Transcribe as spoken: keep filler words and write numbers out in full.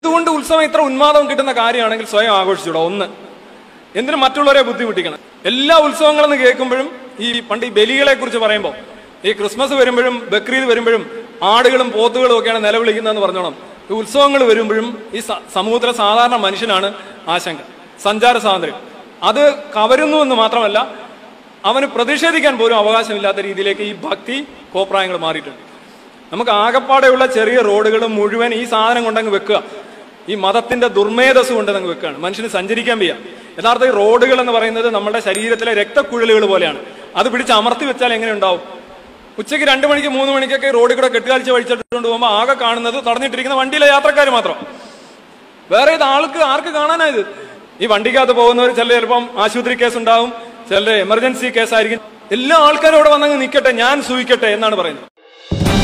എന്തുകൊണ്ട് ഉത്സവം ഇത്ര ഉന്മാദം കിട്ടുന്ന കാര്യമാണെങ്കിൽ സ്വയം ആഘോഷിച്ചൂടാ. ഒന്ന്, എന്തിനു മറ്റുള്ളവരെ ബുദ്ധിമുട്ടിക്കണം? എല്ലാ ഉത്സവങ്ങളെന്ന് കേൾക്കുമ്പോഴും ഈ പണ്ട് ഈ ബലികളെ കുറിച്ച് പറയുമ്പോൾ ഈ ക്രിസ്മസ് വരുമ്പോഴും ബക്രീദ് വരുമ്പോഴും ആടുകളും പോത്തുകളും ഒക്കെയാണ് നിലവിളിക്കുന്നതെന്ന് പറഞ്ഞോണം. ഈ ഉത്സവങ്ങൾ വരുമ്പോഴും ഈ സമൂഹത്തിലെ സാധാരണ മനുഷ്യനാണ് ആശങ്ക. സഞ്ചാര സ്വാതന്ത്ര്യം അത് കവരുന്നു എന്ന് മാത്രമല്ല, അവന് പ്രതിഷേധിക്കാൻ പോലും അവകാശമില്ലാത്ത രീതിയിലേക്ക് ഈ ഭക്തി കോപ്രായങ്ങൾ മാറിയിട്ടുണ്ട്. നമുക്ക് ആകപ്പാടെയുള്ള ചെറിയ റോഡുകൾ മുഴുവൻ ഈ സാധനം കൊണ്ടങ്ങ് വെക്കുക, ഈ മതത്തിന്റെ ദുർമേധസ് കൊണ്ട് അങ്ങ് വെക്കുകയാണ്. മനുഷ്യന് സഞ്ചരിക്കാൻ വയ്യ. യഥാർത്ഥ ഈ റോഡുകൾ എന്ന് പറയുന്നത് നമ്മുടെ ശരീരത്തിലെ രക്തക്കുഴലുകൾ പോലെയാണ്. അത് പിടിച്ച് അമർത്തി വെച്ചാൽ എങ്ങനെ ഉണ്ടാവും? ഉച്ചയ്ക്ക് രണ്ടു മണിക്ക് മൂന്ന് മണിക്കൊക്കെ റോഡിൽ കൂടെ കെട്ടുകാഴ്ച വഴിച്ചിട്ടുകൊണ്ട് പോകുമ്പോൾ ആകെ കാണുന്നത് തടഞ്ഞിട്ടിരിക്കുന്ന വണ്ടിയിലെ യാത്രക്കാർ മാത്രം. വേറെ ഇത് ആൾക്ക് ആർക്ക് കാണാനാ ഇത്? ഈ വണ്ടിക്കകത്ത് പോകുന്നവർ ചില ചിലപ്പം ആശുപത്രി കേസ് ഉണ്ടാവും, ചിലർ എമർജൻസി കേസായിരിക്കും. എല്ലാ ആൾക്കാരും അവിടെ വന്നങ്ങ് നിൽക്കട്ടെ, ഞാൻ സൂഹിക്കട്ടെ എന്നാണ് പറയുന്നത്.